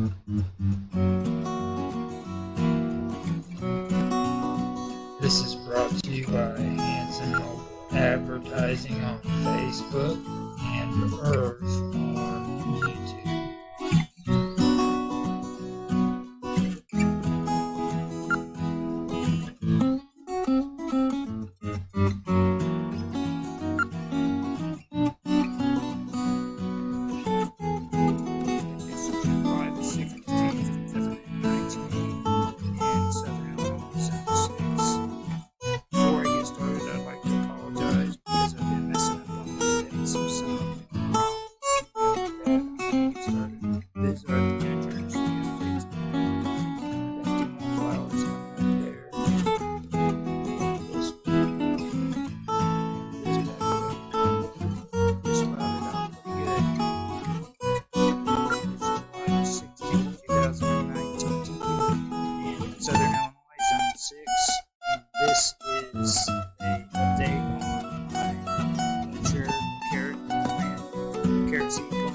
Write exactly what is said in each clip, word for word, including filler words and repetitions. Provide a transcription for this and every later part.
This is brought to you by Hanson Mobile Advertising on Facebook and Earth on YouTube. These are the gingers. Got two more flowers right there. This this sprouted out pretty good. It's July sixteenth, two thousand nineteen in Southern Illinois, Zone six. This is a update on my mature carrot plant, carrot seed plant.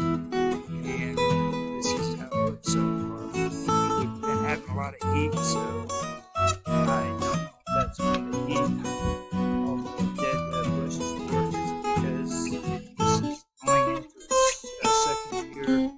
A lot of heat, so I don't know if that's why the heat all the dead uh, bushes work, is because this is going into its uh, second year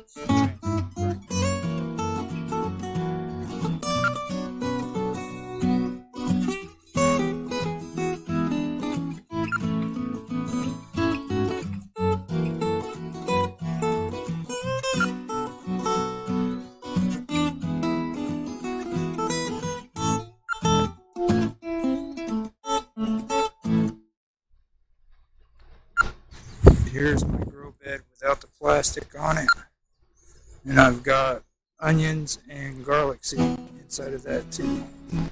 Here's my grow bed without the plastic on it, and I've got onions and garlic seed inside of that too.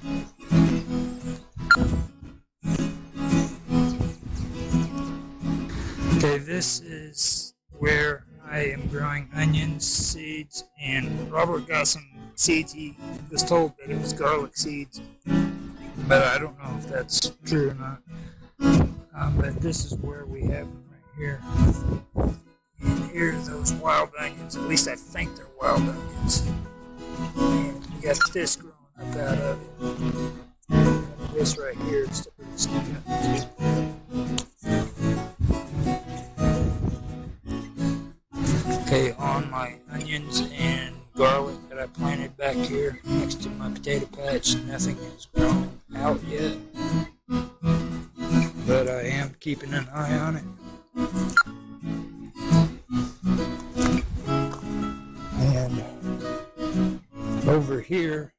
Okay, this is where I am growing onions, seeds, and Robert got some seeds. He was told that it was garlic seeds, but I don't know if that's true or not. Um, but this is where we have them right here. And here's those wild onions. At least I think they're wild onions. And you got this growing up out of it. And this right here is still pretty skinny up too. Okay, on my onions and garlic that I planted back here next to my potato patch, nothing has grown out yet. But I am keeping an eye on it. And over here,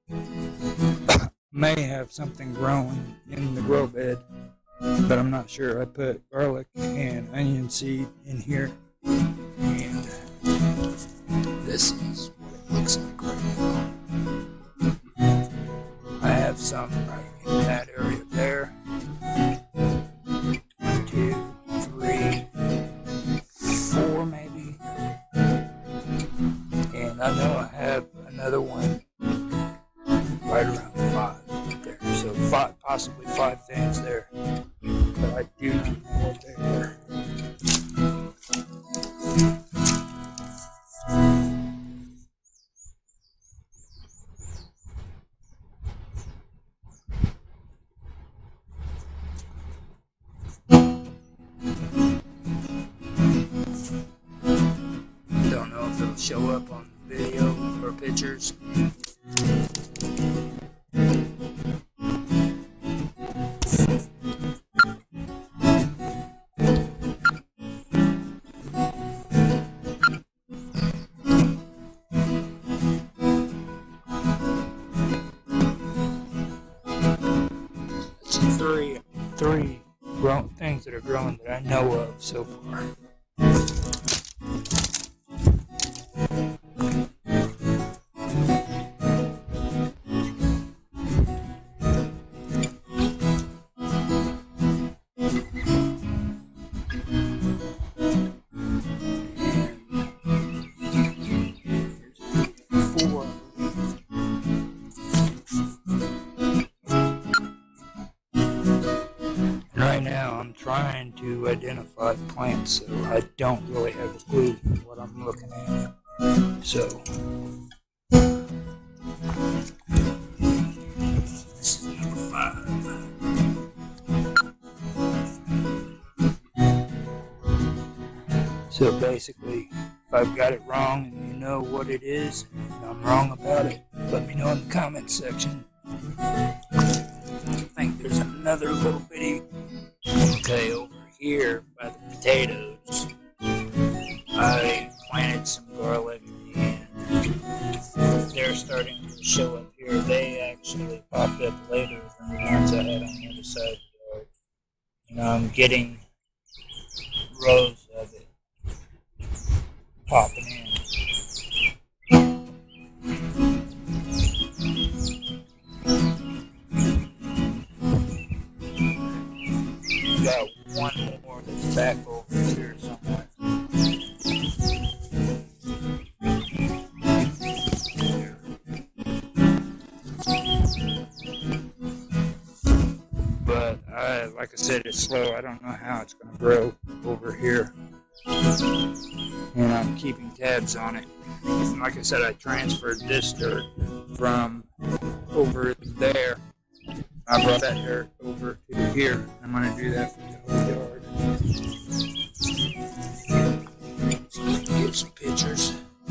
may have something growing in the grow bed, but I'm not sure. I put garlic and onion seed in here, and this is what it looks like right now. I have some right in that area there. One, two, three, four maybe. And I know I have another one right around five there. So five, possibly five things there. But I do not know what they are. Don't know if it'll show up on video or pictures. That's three, three grown things that are growing that I know of so far. Right now I'm trying to identify plants, so I don't really have a clue what I'm looking at. So this is number five. So basically, if I've got it wrong and you know what it is, and I'm wrong about it, let me know in the comment section. I think there's another little bitty. Okay, over here by the potatoes, I planted some garlic and they're starting to show up here. They actually popped up later than the ones I had on the other side of the yard. You know, I'm getting rows of it popping in. Got one more that's back over here somewhere. But I, like I said, it's slow. I don't know how it's going to grow over here. And I'm keeping tabs on it. And like I said, I transferred this dirt from over there. I brought that dirt over to here. I'm going to do that for the whole yard. So let me get some pictures.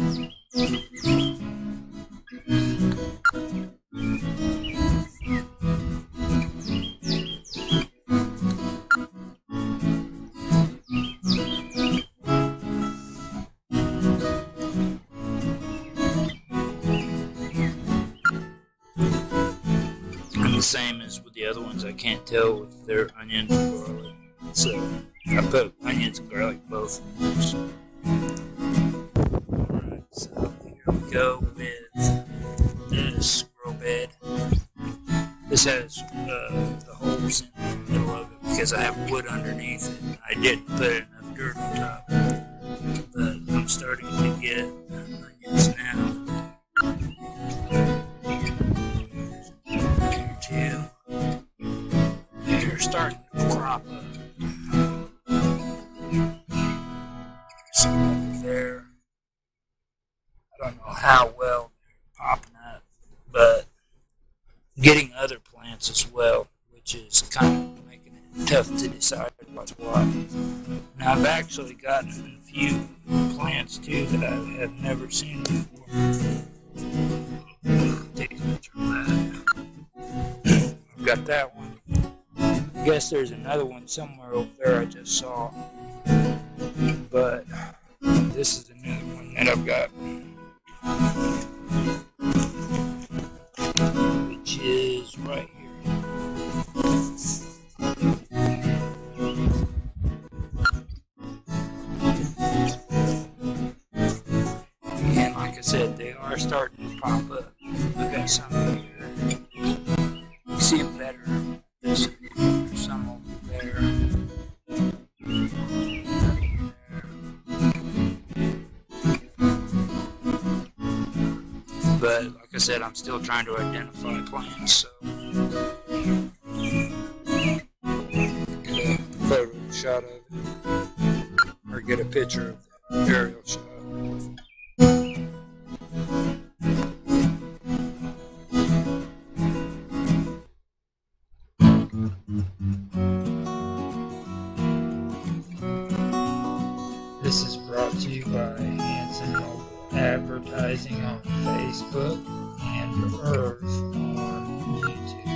Same as with the other ones, I can't tell if they're onions or garlic, so I put onions and garlic both. Alright, so here we go with this grow bed. This has uh, the holes in the middle of it because I have wood underneath it. I didn't put enough dirt on top, but I'm starting to get onions now. They're starting to crop up. Some over there. I don't know how well they're popping up, but I'm getting other plants as well, which is kind of making it tough to decide what's what. Now I've actually gotten a few plants too that I have never seen before. Take a picture of that. I've got that one. I guess there's another one somewhere over there I just saw. But this is another one that I've got. Which is right here. And like I said, they are starting to pop up. I've got some here. You see them better. There's some over there. But like I said, I'm still trying to identify plants, so get a photo shot of it, or get a picture of the aerial shot. This is brought to you by Hanson Mobile Advertising on Facebook and Earth on YouTube.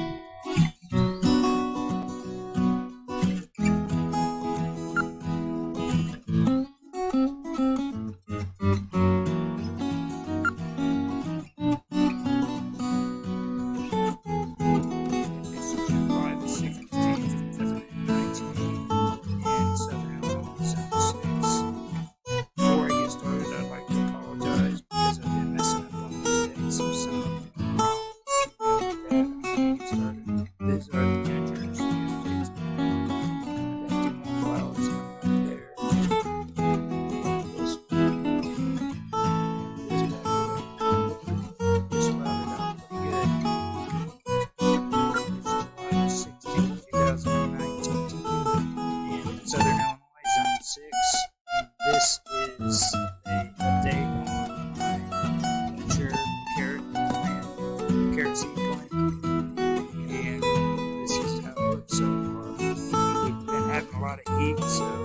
This is July the sixteenth, two thousand nineteen, in Southern Illinois, Zone six. Before I get started, I'd like to apologize because I've been messing up on these dates. So some of them get started. These are the gingers. I've got two more flowers coming up there. This one. This back away. This flowered out pretty good. It's July the sixteenth, two thousand nineteen, in Southern Illinois, Zone six. This is a update on to eat, so